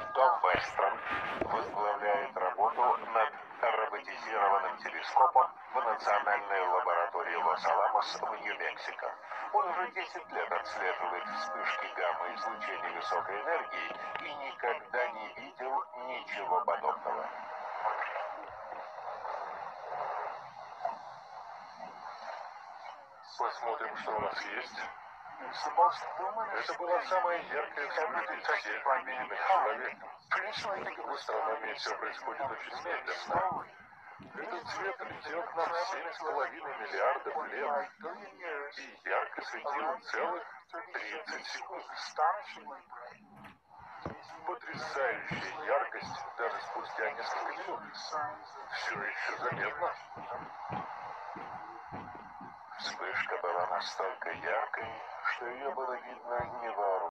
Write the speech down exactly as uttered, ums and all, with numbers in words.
Том Вестрон возглавляет работу над роботизированным телескопом в Национальной лаборатории Лос-Аламос в Нью-Мексико. Он уже десять лет отслеживает вспышки гамма-излучения высокой энергии и никогда не видел ничего подобного. Посмотрим, что у нас есть. Это была самая яркая вспышка из всех виденных человеком. В астрономии все происходит очень медленно. Этот свет летел к нам семь с половиной миллиардов лет и ярко светил целых тридцать секунд. Потрясающая яркость даже спустя несколько минут. Все еще заметно. Вспышка была настолько яркой, что ее было видно невооруженным.